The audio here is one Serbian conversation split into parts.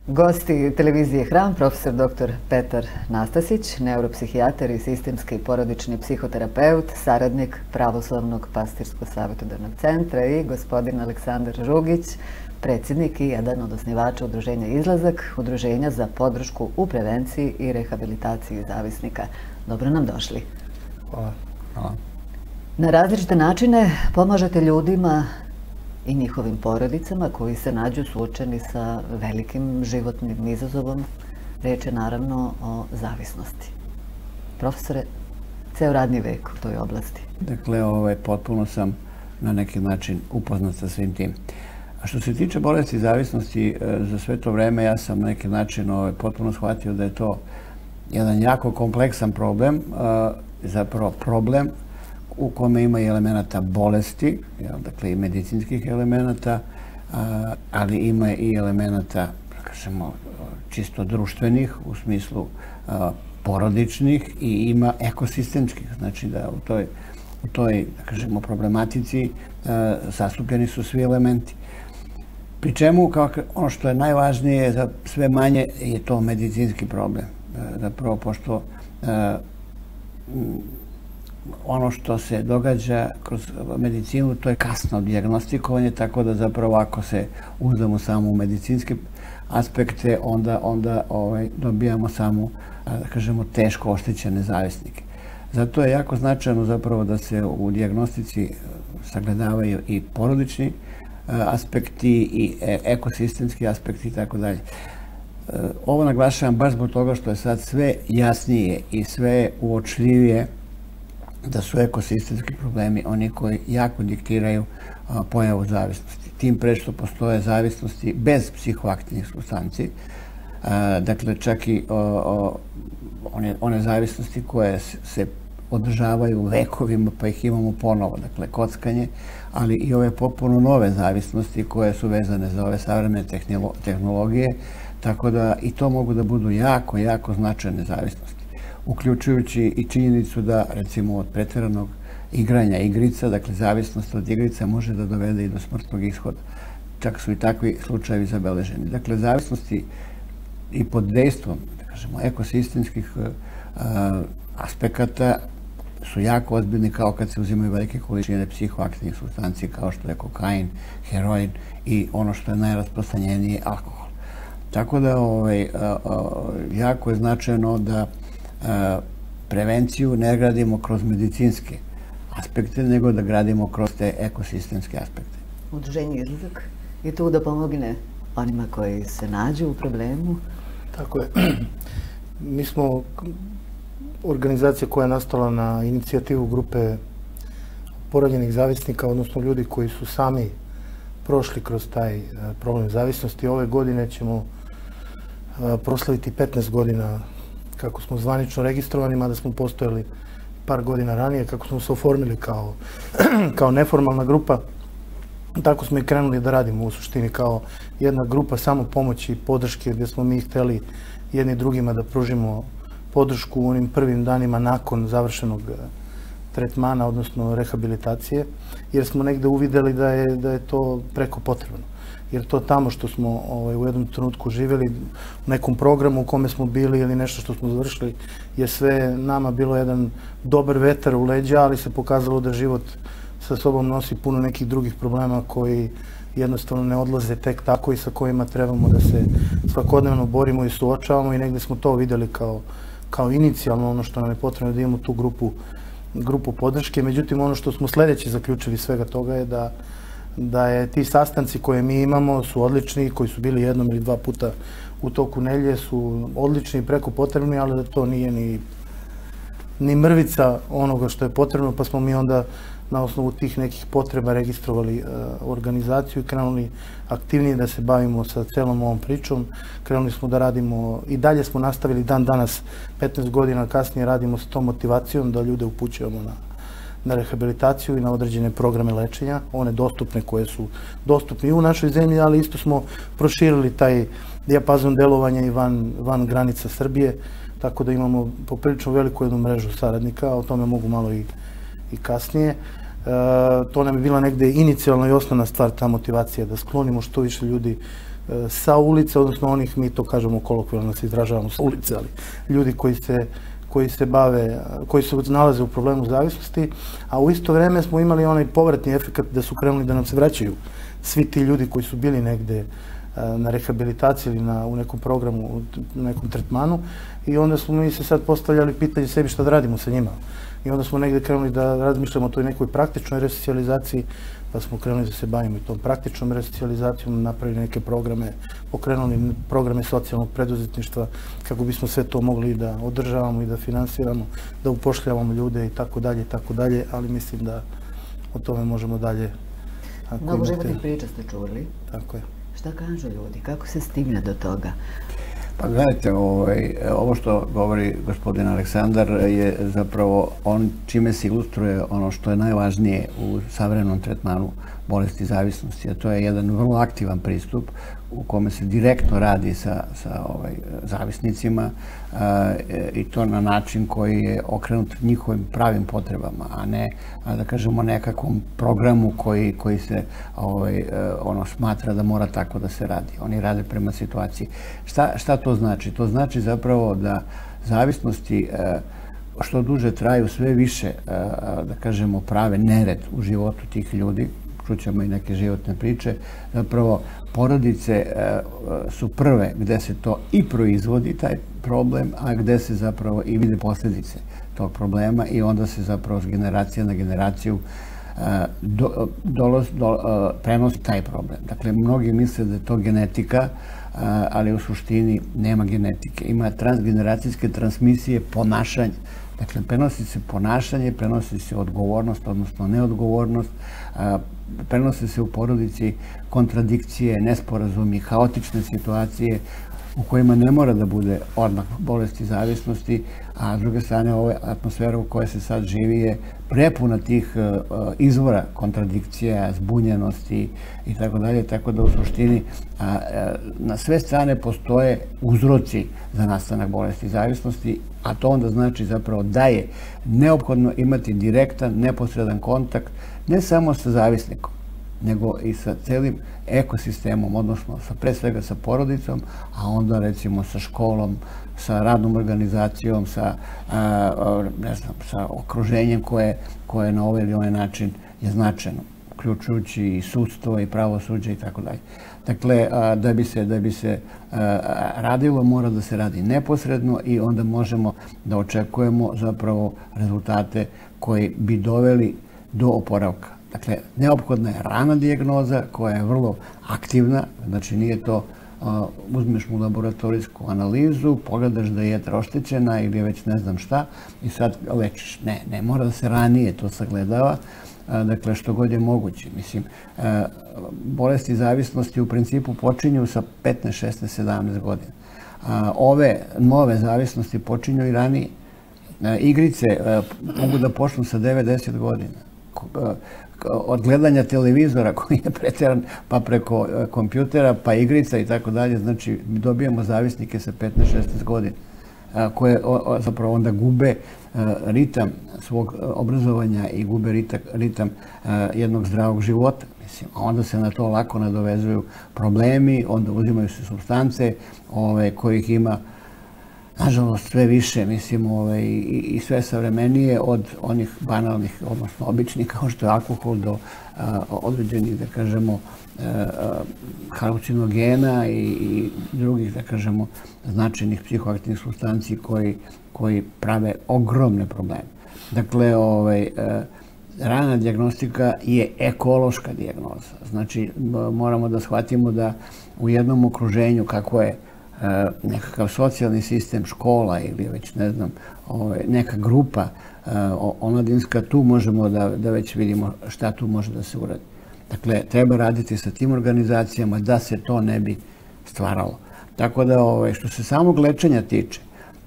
Gosti televizije Hram, profesor dr. Petar Nastasić, neuropsihijatar i sistemski i porodični psihoterapeut, saradnik Pravoslavnog pastirsko-savjetodavnog centra i gospodin Aleksandar Rugić, predsjednik i jedan od osnivača udruženja Izlazak, udruženja za podršku u prevenciji i rehabilitaciji zavisnika. Dobro nam došli. Hvala. Na različite načine pomažete ljudima i njihovim porodicama koji se nađu suočeni sa velikim životnim izazovom. Riječ je naravno o zavisnosti. Profesore, ceo radni vek u toj oblasti. Dakle, potpuno sam na neki način upoznat sa svim tim. A što se tiče bolesti zavisnosti, za sve to vreme ja sam na neki način potpuno shvatio da je to jedan jako kompleksan problem, zapravo problem u kome ima i elemenata bolesti, dakle i medicinskih elemenata, ali ima i elemenata, kažemo, čisto društvenih, u smislu porodičnih, i ima ekosistemskih. Znači da u toj, da kažemo, problematici zastupljeni su svi elementi. Pri čemu, ono što je najvažnije, za sve manje je to medicinski problem. Zapravo, pošto ono što se događa kroz medicinu, to je kasno dijagnostikovanje, tako da zapravo ako se uzdamo samo u medicinske aspekte, onda dobijamo samo, da kažemo, teško oštećene zavisnike. Zato je jako značajno zapravo da se u dijagnostici sagledavaju i porodični aspekti i ekosistemski aspekti i tako dalje. Ovo naglašavam baš zbog toga što je sad sve jasnije i sve uočljivije da su ekosistemski problemi oni koji jako diktiraju pojavu zavisnosti. Tim pre što postoje zavisnosti bez psihoaktivnih supstanci, dakle čak i one zavisnosti koje se održavaju vekovima pa ih imamo ponovo, dakle kockanje, ali i ove potpuno nove zavisnosti koje su vezane za ove savremene tehnologije, tako da i to mogu da budu jako, jako značajne zavisnosti. Uključujući i činjenicu da, recimo, od pretjeranog igranja igrica, dakle zavisnost od igrica može da dovede i do smrtnog ishoda. Čak su i takvi slučajevi zabeleženi. Dakle, zavisnosti i pod dejstvom, da kažemo, ekosistemskih aspekata su jako ozbiljni, kao kad se uzimaju velike količine psihoaktivnih supstanci kao što je kokain, heroin i ono što je najrasprostranjenije, alkohol. Tako da jako je značajno da prevenciju ne gradimo kroz medicinske aspekte, nego da gradimo kroz te ekosistemske aspekte. Udruženje Izlazak je tu da pomogne onima koji se nađu u problemu. Tako je. Mi smo organizacija koja je nastala na inicijativu grupe porađenih zavisnika, odnosno ljudi koji su sami prošli kroz taj problem zavisnosti. Ove godine ćemo proslaviti 15 godina kako smo zvanično registrovani, mada smo postojali par godina ranije, kako smo se oformili kao neformalna grupa. Tako smo i krenuli da radimo u suštini kao jedna grupa samopomoći i podrške, gdje smo mi htjeli jedni drugima da pružimo podršku u onim prvim danima nakon završenog tretmana, odnosno rehabilitacije, jer smo negde uvidjeli da je to preko potrebno. Jer to tamo što smo u jednom trenutku živjeli, u nekom programu u kome smo bili ili nešto što smo završili, je sve nama bilo jedan dobar vetar u leđa, ali se pokazalo da život sa sobom nosi puno nekih drugih problema koji jednostavno ne odlaze tek tako i sa kojima trebamo da se svakodnevno borimo i suočavamo, i negdje smo to vidjeli kao inicijalno ono što nam je potrebno, da imamo tu grupu podrške. Međutim, ono što smo sljedeće zaključili svega toga je da je ti sastanci koje mi imamo su odlični, koji su bili jednom ili dva puta u toku nedjelje, su odlični i preko potrebni, ali da to nije ni mrvica onoga što je potrebno, pa smo mi onda na osnovu tih nekih potreba registrovali organizaciju i krenuli aktivnije da se bavimo sa celom ovom pričom. Krenuli smo da radimo, i dalje smo nastavili dan danas, 15 godina kasnije radimo s tom motivacijom da ljude upućujemo na rehabilitaciju i na određene programe lečenja, one dostupne koje su dostupne i u našoj zemlji, ali isto smo proširili taj dijapazon delovanja i van granica Srbije, tako da imamo poprilično veliku jednu mrežu saradnika, o tome mogu malo i kasnije. To nam je bila negde inicijalna i osnovna stvar, ta motivacija, da sklonimo što više ljudi sa ulice, odnosno onih, mi to kažemo kolokvijalno, se izražavamo sa ulice, ali ljudi koji se bave, koji se nalaze u problemu zavisnosti, a u isto vreme smo imali onaj povratni efekt da su krenuli da nam se vraćaju svi ti ljudi koji su bili negde na rehabilitaciji ili u nekom programu, u nekom tretmanu, i onda smo mi se sad postavljali pitanje sebi šta da radimo sa njima. I onda smo negde krenuli da razmišljamo o toj nekoj praktičnoj resocijalizaciji, pa smo krenuli da se bavimo i tom praktičnom resocijalizacijom, napravili neke programe, pokrenuli programe socijalnog preduzetništva kako bismo sve to mogli da održavamo i da finansiramo, da upošljavamo ljude i tako dalje, ali mislim da o tome možemo dalje. Mnogo životnih priča ste čuli. Tako je. Šta kažu ljudi? Kako se stigne do toga? Pa gledajte, ovo što govori gospodin Aleksandar je zapravo on čime se ilustruje ono što je najvažnije u savremenom tretmanu bolesti zavisnosti, a to je jedan vrlo aktivan pristup u kome se direktno radi sa zavisnicima i to na način koji je okrenut njihovim pravim potrebama, a ne, da kažemo, nekakvom programu koji se smatra da mora tako da se radi. Oni rade prema situaciji. Šta to znači? To znači zapravo da zavisnosti što duže traju sve više, da kažemo, prave nered u životu tih ljudi. Čućemo i neke životne priče. Zapravo, porodice su prve gde se to i proizvodi, taj problem, a gde se zapravo i vide posljedice tog problema i onda se zapravo s generacije na generaciju prenosi taj problem. Dakle, mnogi misle da je to genetika, ali u suštini nema genetike. Ima transgeneracijske transmisije ponašanja. Dakle, prenosi se ponašanje, prenosi se odgovornost, odnosno neodgovornost, prenose se u porodici kontradikcije, nesporazumi, haotične situacije u kojima ne mora da bude odmah bolesti zavisnosti, a s druge strane ova atmosfera u kojoj se sad živi je prepuna tih izvora kontradikcija, zbunjenosti i tako dalje, tako da u suštini na sve strane postoje uzroci za nastanak bolesti zavisnosti, a to onda znači zapravo da je neophodno imati direktan, neposredan kontakt ne samo sa zavisnikom, nego i sa celim ekosistemom, odnosno pre svega sa porodicom, a onda recimo sa školom, sa radnom organizacijom, sa okruženjem koje na ovaj ili onaj način je značajno, uključujući i sudstvo i pravosuđe i tako dalje. Dakle, da bi se radilo, mora da se radi neposredno i onda možemo da očekujemo zapravo rezultate koji bi doveli do oporavka. Dakle, neophodna je rana dijagnoza koja je vrlo aktivna, znači nije to uzmeš mu laboratorijsku analizu, pogledaš da je jetra oštećena ili već ne znam šta i sad lečiš. Ne, mora da se ranije to sagledava, dakle, što god je moguće. Mislim, bolesti zavisnosti u principu počinju sa 15, 16, 17 godina. Ove nove zavisnosti počinju i ranije. Igrice mogu da počnu sa 9-10 godina. Od gledanja televizora koji je preteran, pa preko kompjutera, pa igrica i tako dalje, znači dobijamo zavisnike sa 15-16 godina koje zapravo onda gube ritam svog obrazovanja i gube ritam jednog zdravog života. Mislim, a onda se na to lako nadovezuju problemi, onda uzimaju se supstance kojih ima nažalost sve više, mislim, i sve savremenije od onih banalnih, odnosno običnih, kao što je alkohol, do određenih, da kažemo, halucinogena i drugih, da kažemo, značajnih psihoaktivnih supstanci koji prave ogromne probleme. Dakle, rana dijagnostika je ekološka dijagnoza. Znači, moramo da shvatimo da u jednom okruženju kako je nekakav socijalni sistem, škola ili već ne znam, neka grupa omladinska, tu možemo da već vidimo šta tu može da se uradi. Dakle, treba raditi sa tim organizacijama da se to ne bi stvaralo. Tako da, što se samog lečenja tiče,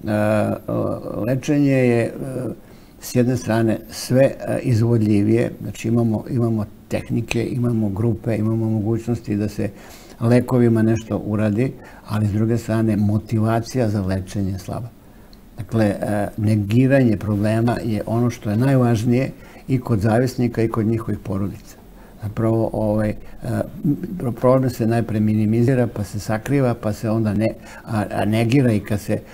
lečenje je s jedne strane sve izvodljivije, znači imamo tehnike, imamo grupe, imamo mogućnosti da se lekovima nešto uradi, ali s druge strane motivacija za lečenje je slaba. Dakle, negiranje problema je ono što je najvažnije i kod zavisnika i kod njihovih porodica. Zapravo, problem se najpre minimizira, pa se sakriva, pa se onda negira i kad se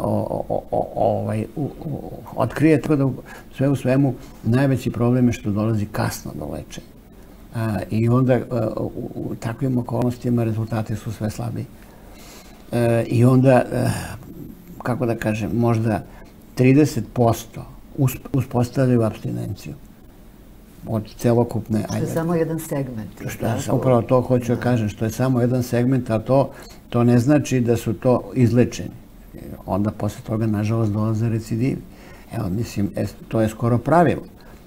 otkrije. Tako da sve u svemu najveći problem je što dolazi kasno do lečenja. I onda u takvim okolnostima rezultati su sve slabiji. I onda, kako da kažem, možda 30% uspostavljaju apstinenciju od celokupne... Što je samo jedan segment. Upravo to hoću da kažem, što je samo jedan segment, a to ne znači da su to izlečeni. Onda posle toga, nažalost, dolaze recidivi. Evo, mislim, to je skoro pravilo.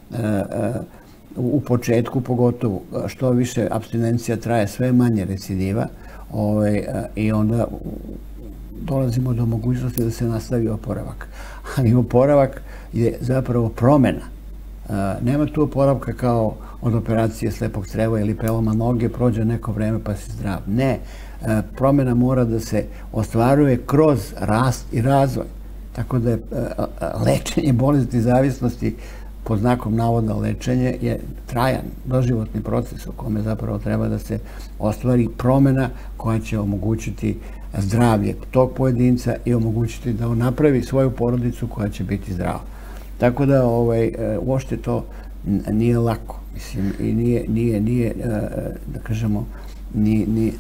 U početku, pogotovo, što više apstinencija traje, sve manje recidiva i onda dolazimo do mogućnosti da se nastavi oporavak. Ali oporavak je zapravo promena. Nema tu oporavka kao od operacije slepog creva ili preloma noge, prođe neko vreme pa si zdrav. Ne, promena mora da se ostvaruje kroz rast i razvoj. Tako da je lečenje bolesti zavisnosti, pod znakom navoda lečenje, je trajan, doživotni proces u kome zapravo treba da se ostvari promena koja će omogućiti zdravlje tog pojedinca i omogućiti da on napravi svoju porodicu koja će biti zdrava. Tako da uopšte to nije lako, mislim, i nije, da kažemo, ni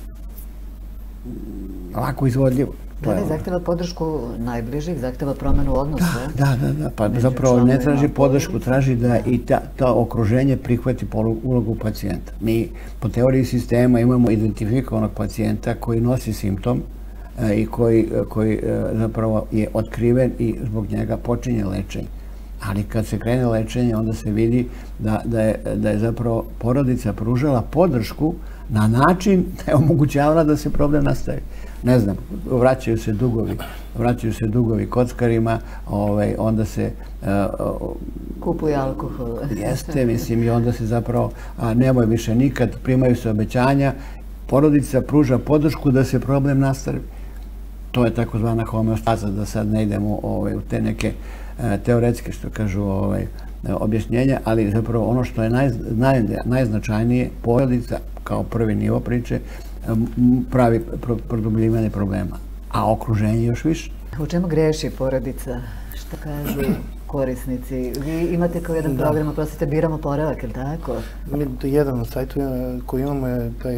lako izvodljivo. Da li zahteva podršku najbližih, zahteva promenu odnosa? Da, pa zapravo ne traži podršku, traži da i to okruženje prihvati ulogu pacijenta. Mi po teoriji sistema imamo identifikovanog pacijenta koji nosi simptom i koji zapravo je otkriven i zbog njega počinje lečenje. Ali kad se krene lečenje, onda se vidi da je zapravo porodica pružala podršku na način da je omogućavala da se problem nastavi. Ne znam, vraćaju se dugovi kockarima, onda se... Kupuje alkohol. Jeste, mislim, i onda se zapravo nemoj više nikad, primaju se obećanja, porodica pruža podršku da se problem nastavi. To je takozvana homeostaza, da sad ne idemo u te neke teoretske, što kažu, objašnjenja, ali zapravo ono što je najznačajnije, porodica kao prvi nivo priče pravi produbljivanje problema, a okruženje još više. U čemu greši porodica? Šta kažu korisnici? Vi imate kao jedan program, oprostite, Biram oporavak, je li tako? Jedan na sajtu koji imamo je taj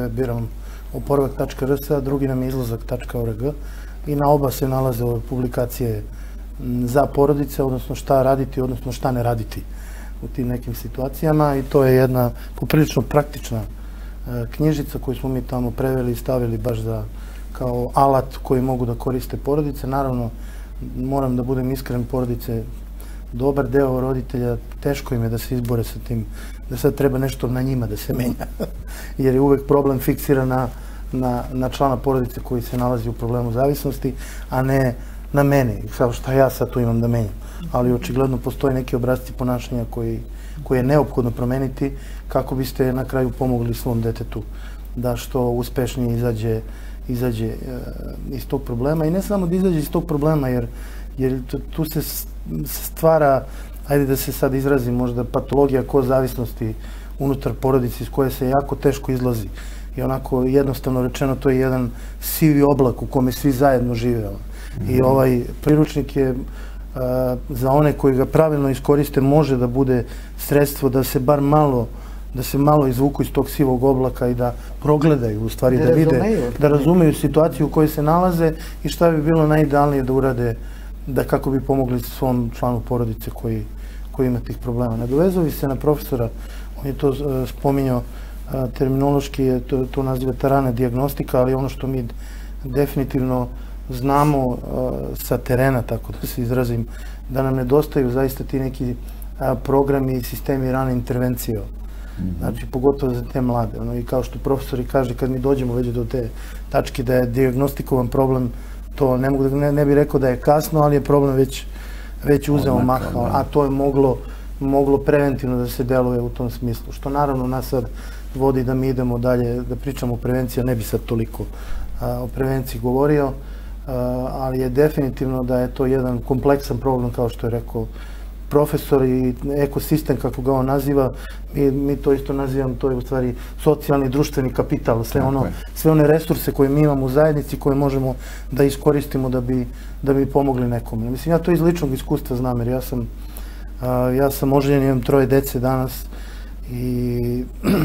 www.biramoporavak.rs, a drugi nam je izlazak.org i na oba se nalaze ove publikacije za porodice, odnosno šta raditi, odnosno šta ne raditi u tim nekim situacijama, i to je jedna poprilično praktična knjižica koju smo mi tamo preveli i stavili baš kao alat koji mogu da koriste porodice. Naravno, moram da budem iskren, porodice, dobar deo roditelja, teško im je da se izbore sa tim, da sad treba nešto na njima da se menja, jer je uvek problem fiksiran na člana porodice koji se nalazi u problemu zavisnosti, a ne na meni, šta ja sad tu imam da menjam. Ali očigledno postoje neki obrasci ponašanja koji je neophodno promeniti kako biste na kraju pomogli svom detetu da što uspešnije izađe iz tog problema. I ne samo da izađe iz tog problema, jer tu se stvara, ajde da se sad izrazim, možda patologija kozavisnosti unutar porodice iz koje se jako teško izlazi. I onako jednostavno rečeno, to je jedan sivi oblak u kome svi zajedno žive. I ovaj priručnik je za one koji ga pravilno iskoriste može da bude sredstvo da se bar malo izvuku iz tog sivog oblaka i da progledaju, u stvari da vide, da razumeju situaciju u kojoj se nalaze i šta bi bilo najidealnije da urade, da kako bi pomogli svom članu porodice koji ima tih problema. Nadovezuju se na profesora, on je to spominjao, terminološki je to naziva rana dijagnostika, ali ono što mi definitivno znamo sa terena, tako da se izrazim, da nam nedostaju zaista ti neki programi i sistemi rane intervencije. Znači, pogotovo za te mlade. I kao što profesori kaže, kad mi dođemo već do te tačke da je dijagnostikovan problem, to ne bih rekao da je kasno, ali je problem već uzeo maha, a to je moglo preventivno da se deluje u tom smislu. Što naravno nas sad vodi da mi idemo dalje, da pričamo o prevenciji, a ne bi sad toliko o prevenciji govorio, ali je definitivno da je to jedan kompleksan problem, kao što je rekao profesor i ekosistem, kako ga on naziva, mi to isto nazivamo, to je u stvari socijalni društveni kapital, sve one resurse koje mi imamo u zajednici, koje možemo da iskoristimo da bi pomogli nekome. Mislim, ja to iz ličnog iskustva znam, jer ja sam oženjen, imam 3 dece danas i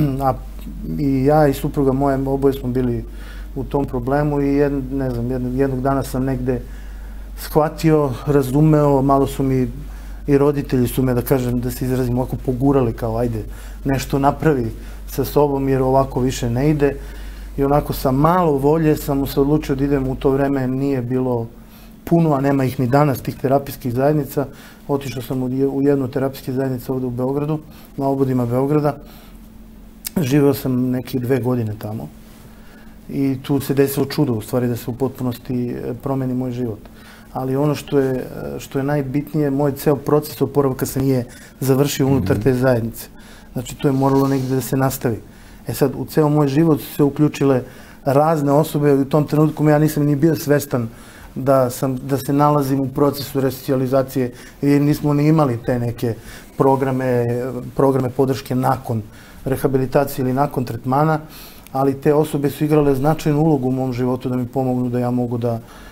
ja i supruga moja, oboje smo bili u tom problemu i jednog dana sam negde shvatio, razumeo, malo su mi i roditelji su me, da kažem, da se izrazim, ovako pogurali kao ajde, nešto napravi sa sobom jer ovako više ne ide. I onako sa malo volje sam se odlučio da idem, u to vreme nije bilo puno, a nema ih ni danas, tih terapijskih zajednica. Otišao sam u jednu terapijsku zajednicu ovde u Beogradu, na obodima Beograda. Živeo sam neke 2 godine tamo i tu se desilo čudo, u stvari da se u potpunosti promeni moj život. Ali ono što je najbitnije, moj ceo proces oporavka se nije završio unutar te zajednice. Znači, to je moralo negdje da se nastavi. Sad, u ceo moj život su se uključile razne osobe, u tom trenutku ja nisam ni bio svestan da se nalazim u procesu resocijalizacije i nismo ni imali te neke programe podrške nakon rehabilitacije ili nakon tretmana, ali te osobe su igrale značajnu ulogu u mom životu da mi pomognu da ja mogu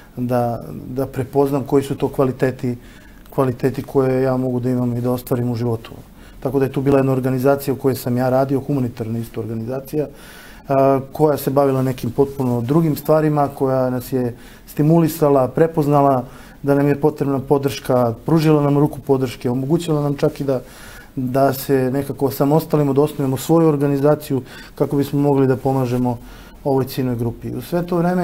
da prepoznam koji su to kvaliteti koje ja mogu da imam i da ostvarim u životu. Tako da je tu bila jedna organizacija u kojoj sam ja radio, humanitarna isto organizacija, koja se bavila nekim potpuno drugim stvarima, koja nas je stimulisala, prepoznala da nam je potrebna podrška, pružila nam ruku podrške, omogućila nam čak i da se nekako samostalimo, da osnovimo svoju organizaciju kako bismo mogli da pomažemo ovoj ciljnoj grupi. U sve to vreme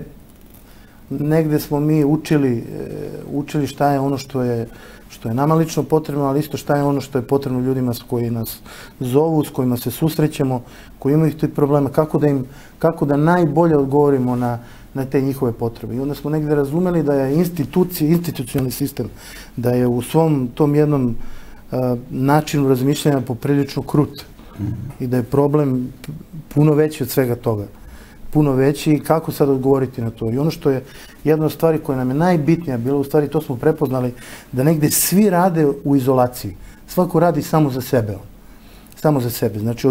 negde smo mi učili šta je ono što je nama lično potrebno, ali isto šta je ono što je potrebno ljudima koji nas zovu, s kojima se susrećemo, koji imaju tih problema, kako da najbolje odgovorimo na te njihove potrebe. I onda smo negde razumeli da je institucionalni sistem, da je u svom tom jednom načinu razmišljanja poprilično krut i da je problem puno veći od svega toga. Puno veći i kako sad odgovoriti na to. I ono što je jedna od stvari koja nam je najbitnija bila, u stvari to smo prepoznali, da negde svi rade u izolaciji. Svako radi samo za sebe. Samo za sebe. Znači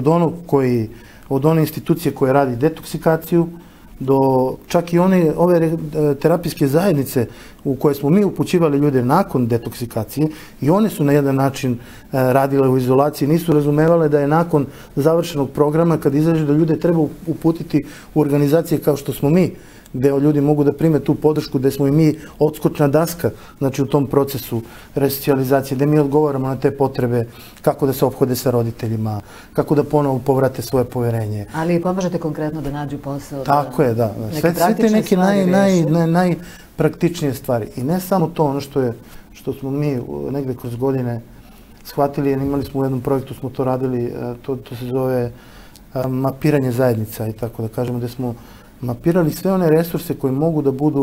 od one institucije koje radi detoksikaciju, do čak i ove terapijske zajednice u koje smo mi upućivali ljude nakon detoksikacije i one su na jedan način radile u izolaciji, nisu razumevale da je nakon završenog programa, kad izađe, da ljude treba uputiti u organizacije kao što smo mi, gde ljudi mogu da prime tu podršku, gde smo i mi odskočna daska, znači u tom procesu resocijalizacije, gde mi odgovaramo na te potrebe, kako da se ophode sa roditeljima, kako da ponovo povrate svoje poverenje. Ali pomažete konkretno da nađu posao? Tako je, da. Sve te neke najpraktičnije stvari. I ne samo to, ono što smo mi negde kroz godine shvatili, imali smo u jednom projektu, smo to radili, to se zove mapiranje zajednica i tako da kažemo, gde smo mapirali sve one resurse koji mogu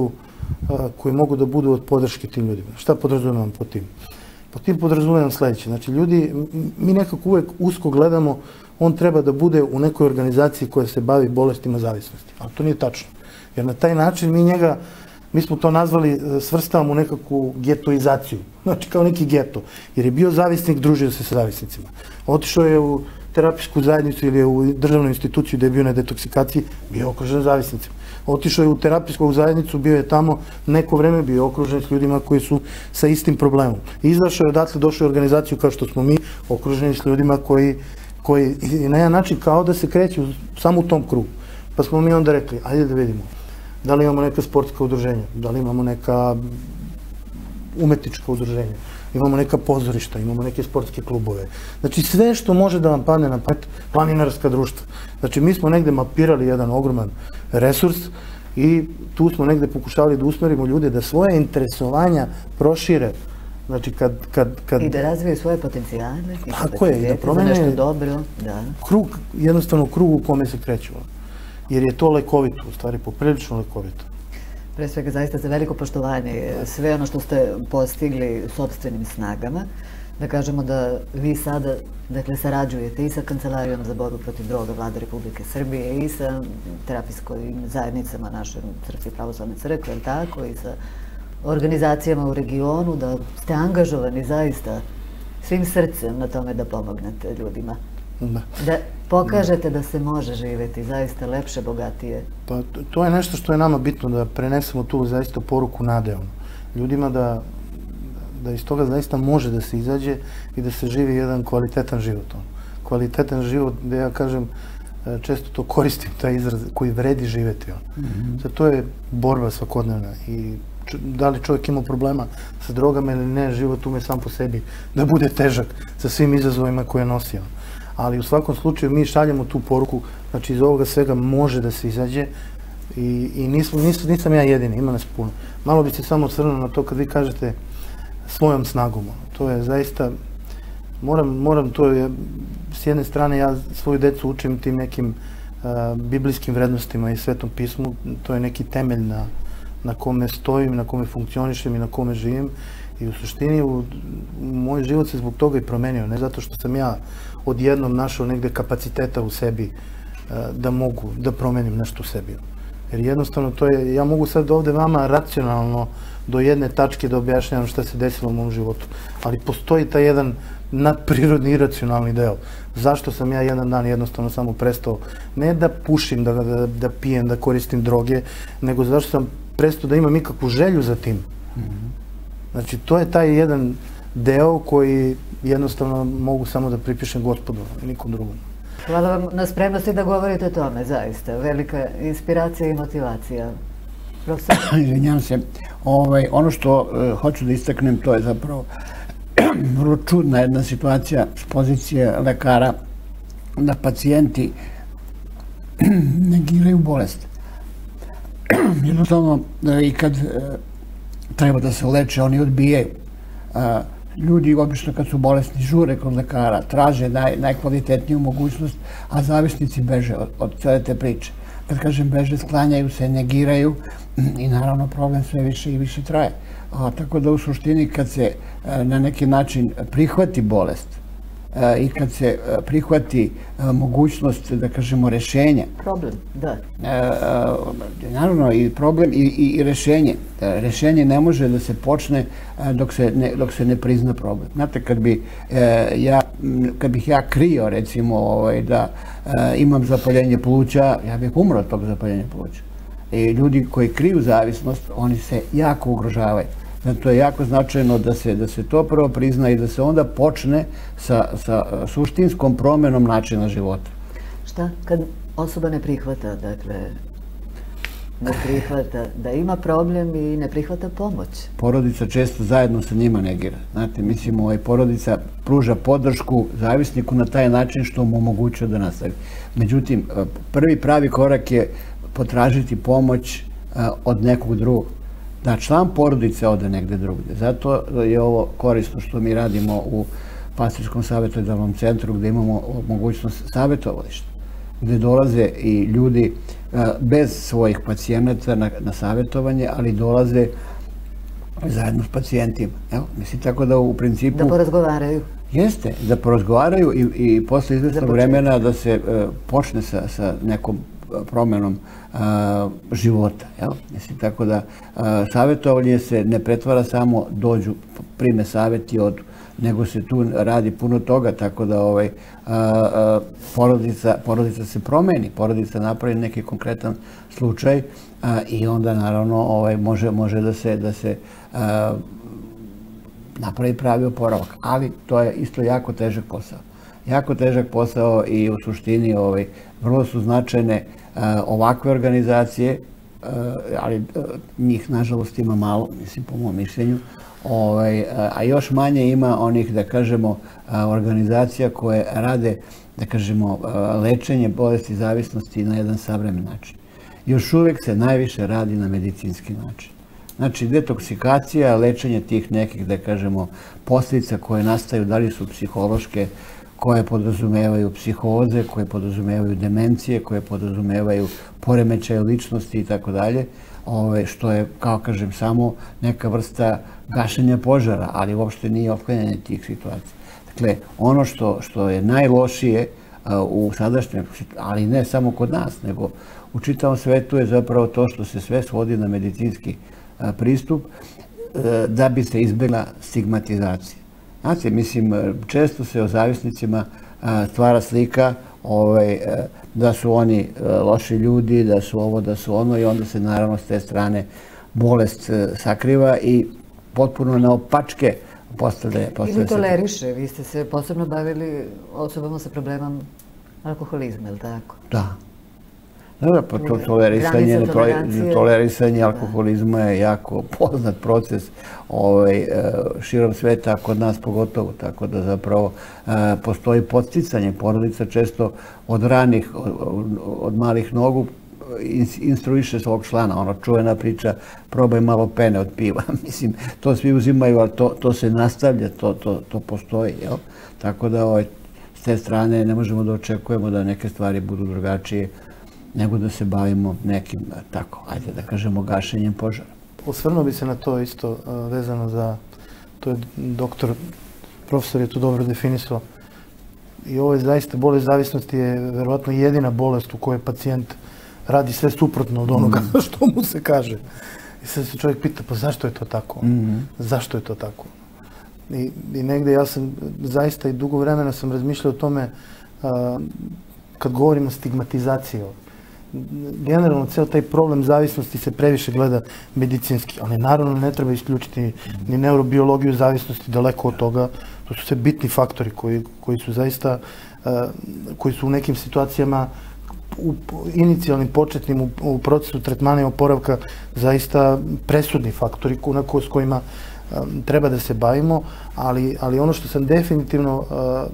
da budu od podrške tim ljudima. Šta podrazumevam po tim? Po tim podrazumevam sledeće. Znači, ljudi, mi nekako uvek usko gledamo, on treba da bude u nekoj organizaciji koja se bavi bolestima zavisnosti. Ali to nije tačno. Jer na taj način mi smo to nazvali, svrstavamo u nekakvu getoizaciju. Znači, kao neki geto. Jer je bio zavisnik, družio se sa zavisnicima. Otišao je u terapijsku zajednicu ili u državnu instituciju gde je bio na detoksikaciji, bio je okružen zavisnicima. Otišao je u terapijsku zajednicu, bio je tamo neko vreme, bio je okružen s ljudima koji su sa istim problemom. Izašao je odatle, došao u organizaciju kao što smo mi, okruženi s ljudima koji na jedan način kao da se kreću samo u tom krugu. Pa smo mi onda rekli, ajde da vidimo, da li imamo neka sportska udruženja, da li imamo neka umetnička udruženja, imamo neka pozorišta, imamo neke sportske klubove. Znači, sve što može da vam padne na pamet, planinarska društva. Znači, mi smo negde mapirali jedan ogroman resurs i tu smo negde pokušali da usmerimo ljude da svoje interesovanja prošire. Znači, kad... I da razviju svoje potencijale. Tako je, i da promene nešto dobro. Krug, jednostavno krug u kome se kreću. Jer je to lekovito, u stvari, poprilično lekovito. Pre svega, zaista za veliko poštovanje, sve ono što ste postigli sopstvenim snagama, da kažemo da vi sada, dakle, sarađujete i sa Kancelarijom za borbu protiv droga Vlade Republike Srbije i sa terapijskim zajednicama naše Crkve pravoslavne crkve, tako, i sa organizacijama u regionu, da ste angažovani zaista svim srcem na tome da pomognete ljudima. Da. Da pokažete da se može živjeti zaista lepše, bogatije. Pa to je nešto što je nama bitno, da prenesemo tu zaista poruku nade ljudima, da iz toga zaista može da se izađe i da se živi jedan kvalitetan život. Kvalitetan život, gde ja kažem, često to koristim, taj izraz koji vredi živeti. To je borba svakodnevna i da li čovjek ima problema sa drogama ili ne, život ume sam po sebi da bude težak sa svim izazovima koje nosi. Ali u svakom slučaju mi šaljemo tu poruku, znači iz ovoga svega može da se izađe i nisam ja jedini, ima nas puno. Malo bi se samo osvrnuo na to kad vi kažete svojom snagom. To je zaista, moram to je, s jedne strane ja svoju decu učim tim nekim biblijskim vrednostima i Svetom pismu, to je neki temelj na kome stojim, na kome funkcionišem i na kome živim i u suštini moj život se zbog toga i promenio, ne zato što sam ja odjednom našao negde kapaciteta u sebi da mogu da promenim nešto u sebi. Jer jednostavno to je, ja mogu sad ovde vama racionalno do jedne tačke da objašnjavam šta se desilo u mom životu, ali postoji taj jedan nadprirodni iracionalni deo. Zašto sam ja jedan dan jednostavno samo prestao, ne da pušim, da pijem, da koristim droge, nego zašto sam prestao da imam ikakvu želju za tim. Znači, to je taj jedan deo koji jednostavno mogu samo da pripišem Gospodu i nikom drugom. Hvala vam na spremnosti da govorite o tome, zaista. Velika inspiracija i motivacija. Profesor? Izvinjam se. Ono što hoću da istaknem, to je zapravo vrlo čudna jedna situacija s pozicije lekara, da pacijenti negiraju bolest. Jednostavno, i kad treba da se leče, oni odbijaju. Ljudi obično kad su bolesni žure kod lekara, traže najkvalitetniju mogućnost, a zavisnici beže od cele te priče. Kad kažem beže, sklanjaju se, negiraju i naravno problem sve više i više traje. Tako da u suštini kad se na neki način prihvati bolest i kad se prihvati mogućnost, da kažemo, rešenja. Problem, da. Naravno i problem i rešenje. Rešenje ne može da se počne dok se ne prizna problem. Znate, kad bih ja krio, recimo, da imam zapaljenje pluća, ja bih umro od tog zapaljenja pluća. I ljudi koji kriju zavisnost, oni se jako ugrožavaju. Zato je jako značajno da se to prvo prizna i da se onda počne sa suštinskom promenom načina života. Šta kad osoba ne prihvata, dakle, ne prihvata da ima problem i ne prihvata pomoć? Porodica često zajedno sa njima negira. Znate, mislim, porodica pruža podršku zavisniku na taj način što mu omogućuje da nastavi. Međutim, prvi pravi korak je potražiti pomoć od nekog drugog. Da član porodice ode negde drugde. Zato je ovo korisno što mi radimo u Pastirskom savjetodavnom centru, gde imamo mogućnost savjetovališta, gde dolaze i ljudi bez svojih pacijenata na savjetovanje, ali dolaze zajedno s pacijentima. Evo, mislim, tako da u principu... Da porazgovaraju. Jeste, da porazgovaraju i posle izvesnog vremena da se počne sa nekom promenom života. Mislim, tako da savjetovanje se ne pretvara samo dođu, prime savjet i odu, nego se tu radi puno toga, tako da porodica se promeni, porodica napravi neki konkretan slučaj i onda naravno može da se napravi pravi oporavak. Ali to je isto jako težak posao. Jako težak posao i u suštini vrlo su značajne ovakve organizacije, ali njih nažalost ima malo, mislim, po mom mišljenju, a još manje ima onih, da kažemo, organizacija koje rade, da kažemo, lečenje bolesti zavisnosti na jedan savremen način. Još uvek se najviše radi na medicinski način. Znači, detoksikacija, lečenje tih nekih, da kažemo, posljedica koje nastaju, da li su psihološke, koje podrazumevaju psihoze, koje podrazumevaju demencije, koje podrazumevaju poremećaje ličnosti i tako dalje, što je, kao kažem, samo neka vrsta gašenja požara, ali uopšte nije otklanjanje tih situacija. Dakle, ono što je najlošije u sadašnjem, ali ne samo kod nas, nego u čitavom svetu je zapravo to što se sve svodi na medicinski pristup da bi se izbjegla stigmatizacija. Znate, mislim, često se o zavisnicima stvara slika da su oni loši ljudi, da su ovo, da su ono i onda se naravno s te strane bolest sakriva i potpuno naopačke postavlja. Ili toleriše. Vi ste se posebno bavili osobama sa problemom alkoholizma, je li tako? Da. Dobro, pa to tolerisanje alkoholizma je jako poznat proces širom sveta, kod nas pogotovo, tako da zapravo postoji podsticanje. Porodica često od ranih, od malih nogu instruiše svog člana. Ono čuvena priča, probaj malo pene od piva. Mislim, to svi uzimaju, ali to se nastavlja, to postoji. Tako da s te strane ne možemo da očekujemo da neke stvari budu drugačije nego da se bavimo nekim, tako, ajde da kažemo, gašenjem požara. Osvrnuo bi se na to isto vezano za, to je profesor je to dobro definisao, i ovo je zaista, bolest zavisnosti je verovatno jedina bolest u kojoj pacijent radi sve suprotno od onoga što mu se kaže. I sad se čovjek pita, pa zašto je to tako? Zašto je to tako? I negde ja sam zaista i dugo vremena sam razmišljao o tome kad govorimo o stigmatizaciji. Generalno, ceo taj problem zavisnosti se previše gleda medicinski, ali naravno ne treba isključiti ni neurobiologiju zavisnosti, daleko od toga. To su sve bitni faktori koji su zaista, koji su u nekim situacijama u inicijalnim, početnim, u procesu tretmana i oporavka zaista presudni faktori s kojima treba da se bavimo, ali ono što sam definitivno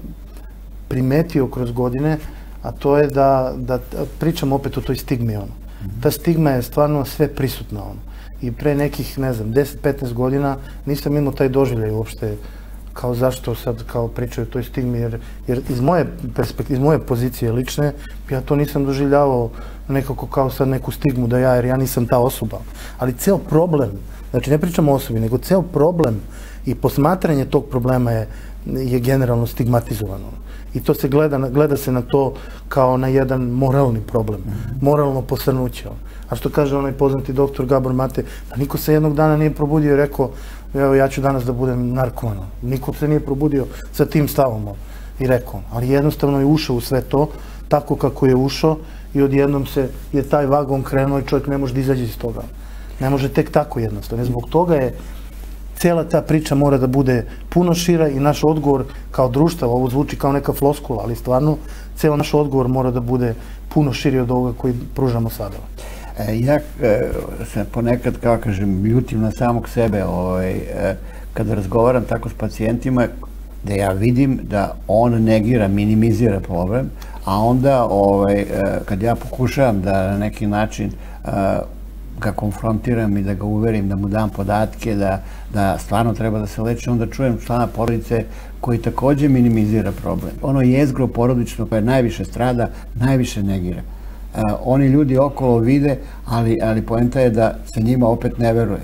primetio kroz godine, a to je da pričam opet o toj stigmi. Ta stigma je stvarno sve prisutna. I pre nekih, ne znam, 10-15 godina nisam imao taj doživljaj uopšte kao zašto sad kao pričaju o toj stigmi, jer iz moje perspektive, iz moje pozicije lične, ja to nisam doživljavao nekako kao sad neku stigmu da jer ja nisam ta osoba. Ali ceo problem, znači ne pričam o osobi, nego ceo problem i posmatranje tog problema je generalno stigmatizovano. I to se gleda se na to kao na jedan moralni problem, moralno posrnuće. A što kaže onaj poznati doktor Gabor Mate, pa niko se jednog dana nije probudio i rekao, evo ja ću danas da budem narkoman. Niko se nije probudio sa tim stavom i rekao. Ali jednostavno je ušao u sve to, tako kako je ušao i odjednom je taj vagon krenuo i čovjek ne može da izađe iz toga. Ne može tek tako jednostavno. Zbog toga je cijela ta priča mora da bude puno šira i naš odgovor kao društva, ovo zvuči kao neka floskula, ali stvarno cijel naš odgovor mora da bude puno širi od ovoga koji pružamo sada. Ja se ponekad, kao kažem, ljutim na samog sebe kada razgovaram tako s pacijentima, da ja vidim da on negira, minimizira problem, a onda kad ja pokušavam da na neki način ga konfrontiram i da ga uverim, da mu dam podatke, da stvarno treba da se leči, onda čujem člana porodice koji takođe minimizira problem. Ono jezgro porodično koje najviše strada, najviše negira. Oni ljudi okolo vide, ali poenta je da se njima opet ne veruje.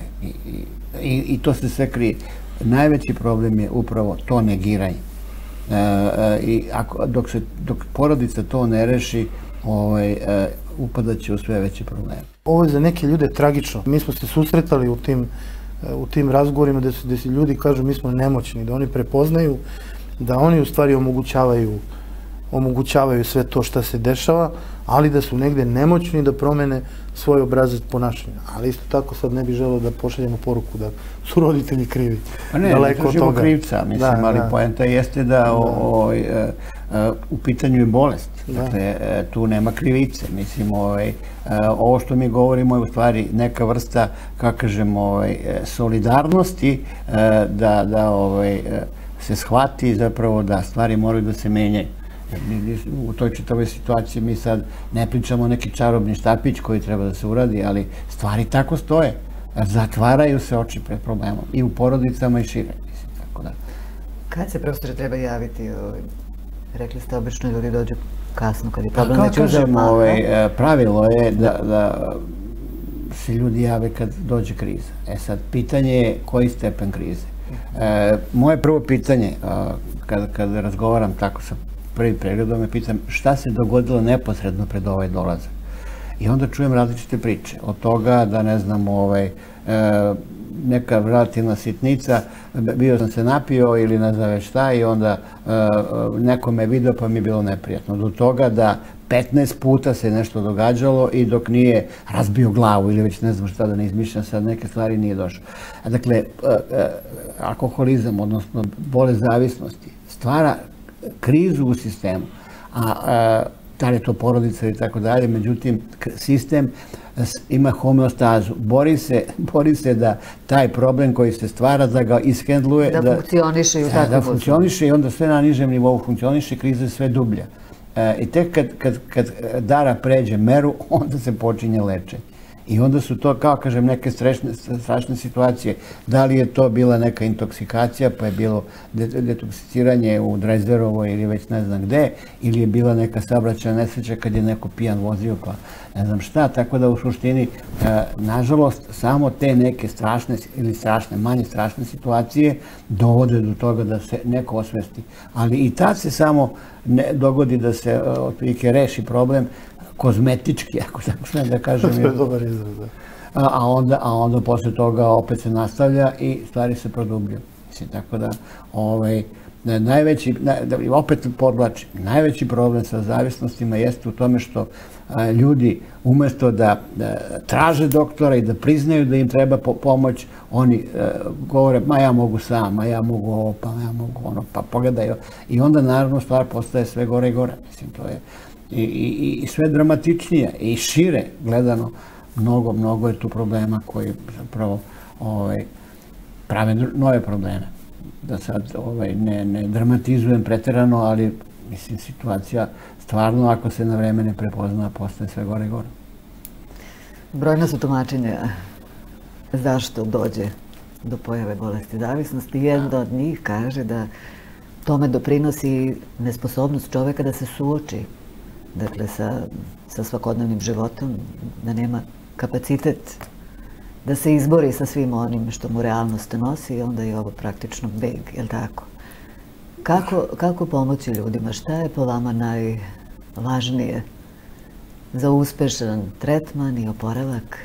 I to se sve krije. Najveći problem je upravo to negiranje. I dok porodica to ne reši, upadat će u sve veće probleme. Ovo je za neke ljude tragično. Mi smo se susretali u tim razgovorima gde se ljudi kažu mi smo nemoćni, da oni prepoznaju da oni u stvari omogućavaju sve to što se dešava, ali da su negde nemoćni da promene svoj obrazac ponašanja. Ali isto tako sad ne bih želeo da pošaljemo poruku da su roditelji krivi. Pa ne tražimo krivca, mislim, ali poenta jeste da u pitanju je bolest. Dakle, tu nema krivice. Mislim, ovo što mi govorimo je u stvari neka vrsta, kako kažem, solidarnosti da se shvati zapravo da stvari moraju da se menjaju. U toj čitavoj situaciji mi sad ne pričamo o neki čarobni štapić koji treba da se uradi, ali stvari tako stoje. Zatvaraju se oči pred problemom i u porodicama i šire. Kad se profesore treba javiti? Rekli ste, obično ljudi dođu kasno kad je problem već uzeo maha. Pravilo je da se ljudi jave kad dođe kriza. Sad, pitanje je koji stepen krize. Moje prvo pitanje, kada razgovaram tako sa prvim pregledom, me pitam šta se dogodilo neposredno pred ovaj dolazak. I onda čujem različite priče. Od toga da, ne znam, neka relativna sitnica, bio sam se napio ili ne znam već šta i onda neko me vidio pa mi je bilo neprijatno. Do toga da 15 puta se nešto događalo i dok nije razbio glavu ili već ne znam šta da ne izmišljam sad neke stvari nije došlo. Dakle, alkoholizam, odnosno bolest zavisnosti, stvara krizu u sistemu, da li je to porodica i tako dalje, međutim, sistem ima homeostazu. Bori se da taj problem koji se stvara, da ga ishendluje. Da funkcioniše i u takvom Da funkcioniše i onda sve na nižem nivou funkcioniše, kriza je sve dublja. I tek kad dara pređe meru, onda se počinje lečenje. I onda su to, kao kažem, neke strašne situacije. Da li je to bila neka intoksikacija, pa je bilo detoksiciranje u Drezderovoj ili već ne znam gde, ili je bila neka saobraćajna nesreća kad je neko pijan vozio, pa ne znam šta. Tako da u suštini, nažalost, samo te neke strašne ili manje strašne situacije dovode do toga da se neko osvesti. Ali i tad se samo dogodi da se otprilike reši problem kozmetički, ako tako smijem da kažem. To je dobar izraz, da. A onda posle toga opet se nastavlja i stvari se produbljuju. Tako da, opet podvlačim, najveći problem sa zavisnostima jeste u tome što ljudi umesto da traže doktora i da priznaju da im treba pomoć, oni govore, ma ja mogu sam, ma ja mogu ovo, pa ja mogu ono, pa pogledaj. I onda naravno stvar postaje sve gore i gore. Mislim, to je i sve dramatičnije i šire gledano, mnogo je tu problema koji zapravo prave nove probleme. Da sad ne dramatizujem preterano, ali mislim situacija stvarno ako se na vreme ne prepozna postaje sve gore i gore. Brojna su tumačenja zašto dođe do pojave bolesti zavisnosti. Jedno od njih kaže da tome doprinosi nesposobnost čoveka da se suoči, dakle, sa svakodnevnim životom, da nema kapacitet da se izbori sa svim onim što mu realnost nosi i onda je ovo praktično beg, je li tako? Kako pomoći ljudima? Šta je po vama najvažnije za uspešan tretman i oporavak?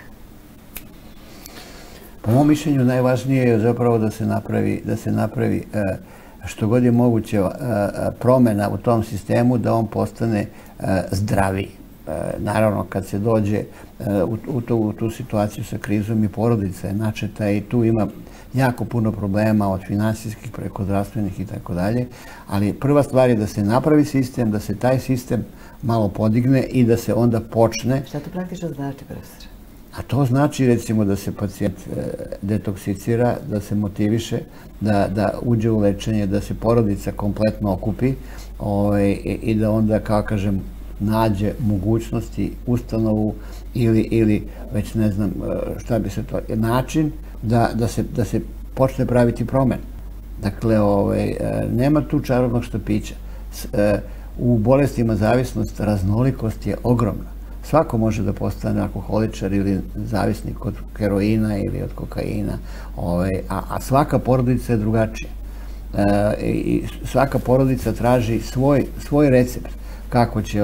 Po mom mišljenju najvažnije je zapravo da se napravi što god je moguće promjena u tom sistemu, da on postane zdraviji. Naravno, kad se dođe u tu situaciju sa krizom i porodica je načeta i tu ima jako puno problema od finansijskih preko zdravstvenih i tako dalje, ali prva stvar je da se napravi sistem, da se taj sistem malo podigne i da se onda počne. Šta to praktično znači, profesor? A to znači, recimo, da se pacijent detoksicira, da se motiviše, da uđe u lečenje, da se porodica kompletno okupi i da onda, kao kažem, nađe mogućnosti, ustanovu ili već ne znam šta bi se to, način da se počne praviti promen. Dakle, nema tu čarobnog štapića. U bolestima zavisnosti raznolikost je ogromna. Svako može da postane alkoholičar ili zavisnik od heroina ili od kokaina, a svaka porodica je drugačija. I svaka porodica traži svoj recept kako će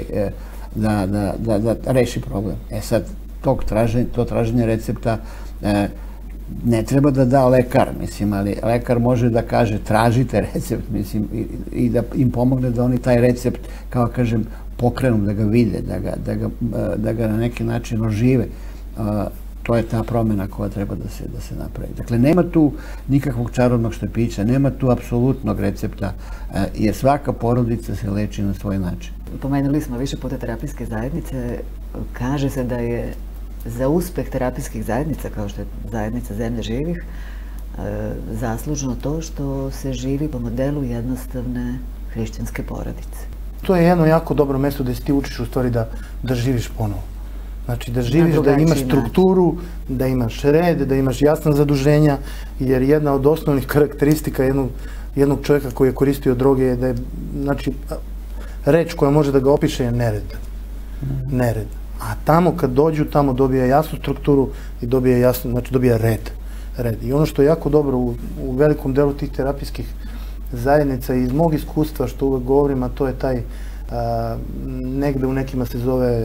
da reši problem. Sad, to traženje recepta ne treba da da lekar, mislim, ali lekar može da kaže tražite recept, mislim, i da im pomogne da oni taj recept, kao kažem, pokrenu, da ga vide, da ga na neki način ožive. To je ta promjena koja treba da se napravi. Dakle, nema tu nikakvog čarobnog štapića, nema tu apsolutnog recepta, jer svaka porodica se leči na svoj način. Pomenuli smo više puta terapijske zajednice. Kaže se da je za uspeh terapijskih zajednica, kao što je zajednica Zemlje živih, zaslužno to što se živi po modelu jednostavne hrišćanske porodice. To je jedno jako dobro mesto da si ti učiš u stvari da živiš ponovo. Znači da živiš, da imaš strukturu, da imaš red, da imaš jasna zaduženja, jer jedna od osnovnih karakteristika jednog čovjeka koji je koristio droge je da je, znači, reč koja može da ga opiše je nered. Nered. A tamo kad dođu, tamo dobija jasnu strukturu i dobija red. I ono što je jako dobro u velikom delu tih terapijskih zajednica i iz mog iskustva što uvek govorim, a to je taj, negde u nekima se zove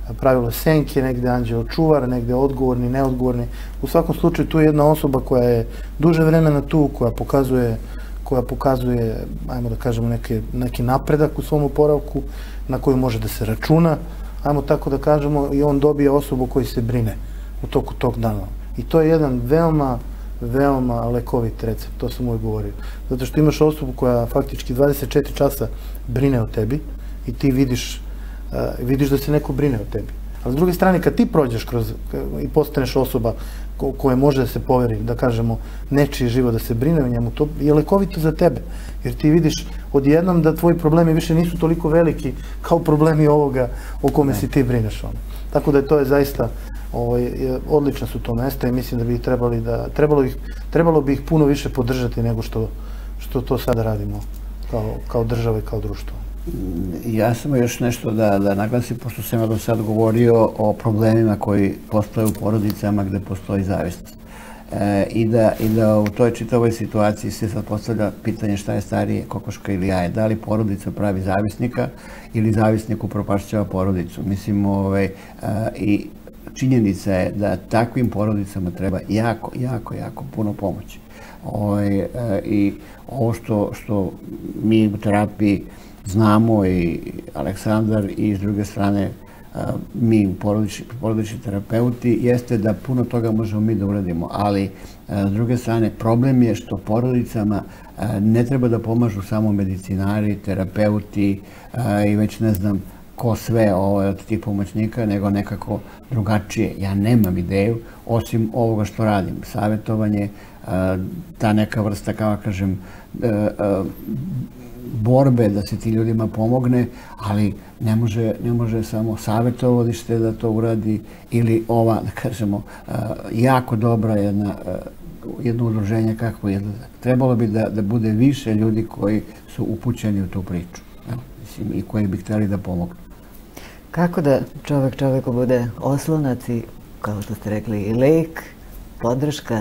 pravilo senke, negde anđeo čuvar, negde odgovorni, neodgovorni. U svakom slučaju tu je jedna osoba koja je duže vremena tu, koja pokazuje, ajmo da kažemo, neki napredak u svom oporavku, na koju može da se računa, ajmo tako da kažemo, i on dobije osobu koji se brine u toku tog dana. I to je jedan veoma lekovit recept, to sam uvijek govorio. Zato što imaš osobu koja faktički 24 časa brine o tebi i ti vidiš da se neko brine o tebi. A s druge strane, kad ti prođeš i postaneš osoba koja može da se poveri, da kažemo, nečiji život, da se brine o njemu, to je lekovito za tebe. Jer ti vidiš odjednom da tvoji problemi više nisu toliko veliki kao problemi ovoga o kome si ti brineš. Tako da to je zaista, odlična su to mesta i mislim da bi trebalo bi ih puno više podržati nego što to sada radimo kao država i kao društvo. Ja samo još nešto da naglasim, pošto sam ja do sad govorio o problemima koji postoje u porodicama gde postoji zavisnost. I da u toj čitavoj situaciji se sad postavlja pitanje šta je starije, kokoška ili jaje. Da li porodica pravi zavisnika ili zavisnik upropašćava porodicu. Mislim, i činjenica je da takvim porodicama treba jako puno pomoći. I ovo što mi u terapiji znamo i Aleksandar i s druge strane mi porodični terapeuti jeste da puno toga možemo mi da uradimo, ali s druge strane problem je što porodicama ne treba da pomažu samo medicinari, terapeuti i već ne znam ko sve od tih pomoćnika, nego nekako drugačije. Ja nemam ideju, osim ovoga što radim. Savjetovanje, ta neka vrsta, kao kažem, borbe da se ti ljudima pomogne, ali ne može samo savjetovalište da to uradi ili ova, da kažemo, jako dobra jedno udruženje kako je. Trebalo bi da bude više ljudi koji su upućeni u tu priču i koji bi htjeli da pomognu. Kako da čoveku bude oslonac i, kao što ste rekli, i lek, podrška?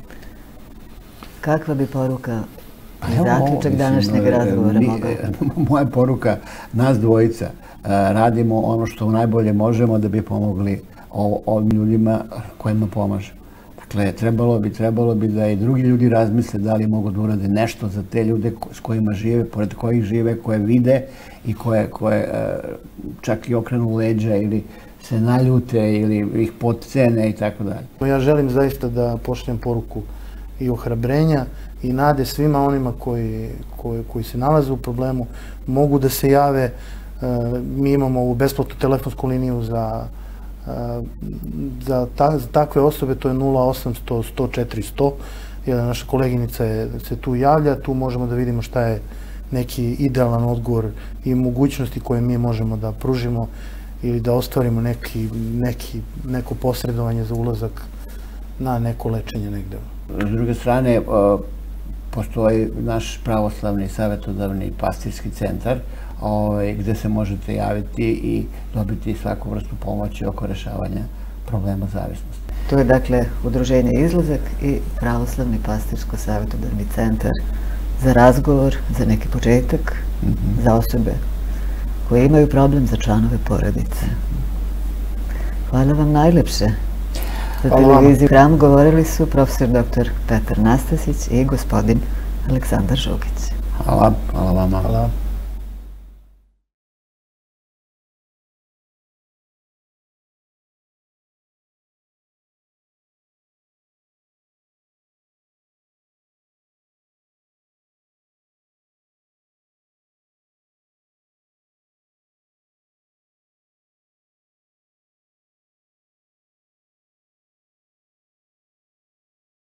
Kakva bi poruka i zaključak današnjeg razgovora mogao? Moja poruka, nas dvojica radimo ono što najbolje možemo da bi pomogli ovim ljudima kojima pomažemo. Dakle, trebalo bi da i drugi ljudi razmisle da li mogu da urade nešto za te ljude s kojima žive, pored kojih žive, koje vide i koje čak i okrenu leđa ili se naljute ili ih potcene i tako dalje. Ja želim zaista da pošaljem poruku i ohrabrenja i nade svima onima koji se nalaze u problemu, mogu da se jave. Mi imamo ovu besplatnu telefonsku liniju za takve osobe, to je 0800 104 100. Jedna naša koleginica se tu javlja, tu možemo da vidimo šta je neki idealan odgovor i mogućnosti koje mi možemo da pružimo ili da ostvarimo neko posredovanje za ulazak na neko lečenje negde. S druge strane, postoji naš pravoslavni savjetodavni pastirski centar gde se možete javiti i dobiti svaku vrstu pomoći oko rešavanja problema zavisnosti. To je dakle Udruženje Izlazak i Pravoslavni pastirsko-savjetodavni centar za razgovor, za neki početak, za osobe koje imaju problem, za članove porodice. Hvala vam najlepše. Za televiziju Hram govorili su profesor dr. Petar Nastasić i gospodin Aleksandar Žugić. Hvala vama. Hvala.